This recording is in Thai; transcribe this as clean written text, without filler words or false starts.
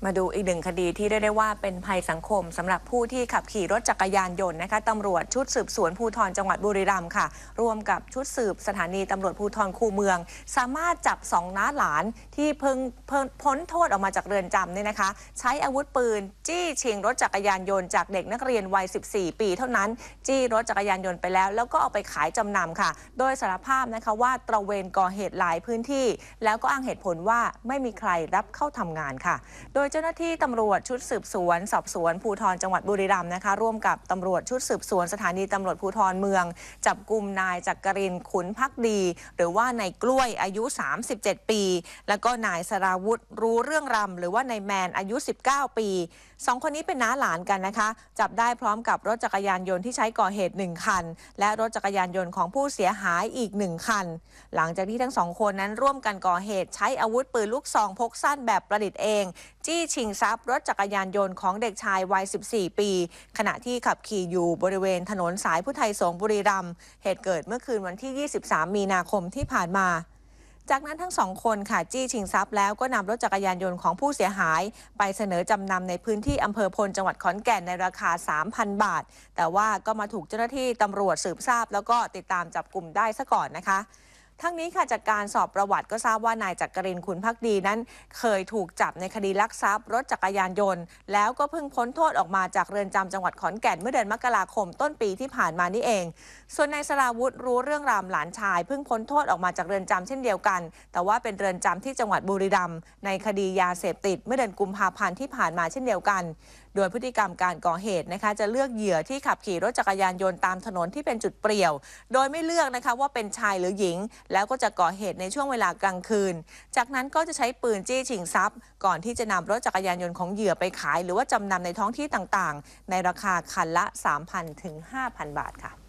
มาดูอีกหนึ่งคดีที่ได้ว่าเป็นภัยสังคมสำหรับผู้ที่ขับขี่รถจักรยานยนต์นะคะตำรวจชุดสืบสวนภูธรจังหวัดบุรีรัมย์ค่ะร่วมกับชุดสืบสถานีตำรวจภูธรคูเมืองสามารถจับ2น้าหลานที่เพิ่งพ้นโทษออกมาจากเรือนจำเนี่ยนะคะใช้อาวุธปืนจี้ชิงรถจักรยานยนต์จากเด็กนักเรียนวัย14 ปีเท่านั้นจี้รถจักรยานยนต์ไปแล้วก็เอาไปขายจำนำค่ะโดยสารภาพนะคะว่าตระเวนก่อเหตุหลายพื้นที่แล้วก็อ้างเหตุผลว่าไม่มีใครรับเข้าทำงานค่ะโดยเจ้าหน้าที่ตำรวจชุดสืบสวนสอบสวนภูธรจังหวัดบุรีรัมย์นะคะร่วมกับตำรวจชุดสืบสวนสถานีตำรวจภูธรเมืองจับกุมนายจักรินทร์ขุนภักดีหรือว่านายกล้วยอายุ37 ปีแล้วก็นายสราวุธรู้เรื่องรำหรือว่านายแมนอายุ19 ปี2 คนนี้เป็นน้าหลานกันนะคะจับได้พร้อมกับรถจักรยานยนต์ที่ใช้ก่อเหตุ1 คันและรถจักรยานยนต์ของผู้เสียหายอีก1 คันหลังจากที่ทั้ง2 คนนั้นร่วมกันก่อเหตุใช้อาวุธปืนลูกซองพกสั้นแบบประดิษฐ์เองจี้ชิงทรัพย์รถจักรยานยนต์ของเด็กชายวัย14 ปีขณะที่ขับขี่อยู่บริเวณถนนสายพุทไทยสงฆ์บุรีรัมย์เหตุเกิดเมื่อคืนวันที่23 มีนาคมที่ผ่านมาจากนั้นทั้ง2 คนค่ะจี้ชิงทรัพย์แล้วก็นำรถจักรยานยนต์ของผู้เสียหายไปเสนอจำนำในพื้นที่อำเภอพลจังหวัดขอนแก่นในราคา 3,000 บาทแต่ว่าก็มาถูกเจ้าหน้าที่ตำรวจสืบทราบแล้วก็ติดตามจับกลุ่มได้ซะก่อนนะคะทั้งนี้ค่ะจากการสอบประวัติก็ทราบว่านายจักรินทร์ขุนภักดีนั้นเคยถูกจับในคดีลักทรัพย์รถจักรยานยนต์แล้วก็เพิ่งพ้นโทษออกมาจากเรือนจำจังหวัดขอนแก่นเมื่อเดือนมกราคมต้นปีที่ผ่านมานี่เองส่วนนายสราวุธรู้เรื่องรามหลานชายเพิ่งพ้นโทษออกมาจากเรือนจำเช่นเดียวกันแต่ว่าเป็นเรือนจำที่จังหวัดบุรีรัมย์ในคดียาเสพติดเมื่อเดือนกุมภาพันธ์ที่ผ่านมาเช่นเดียวกันโดยพฤติกรรมการก่อเหตุนะคะจะเลือกเหยื่อที่ขับขี่รถจักรยานยนต์ตามถนนที่เป็นจุดเปลี่ยวโดยไม่เลือกนะคะว่าเป็นชายหรือหญิงแล้วก็จะก่อเหตุในช่วงเวลากลางคืนจากนั้นก็จะใช้ปืนจี้ชิงทรัพย์ก่อนที่จะนำรถจักรยานยนต์ของเหยื่อไปขายหรือว่าจำนำในท้องที่ต่างๆในราคาคันละ 3,000 ถึง 5,000 บาทค่ะ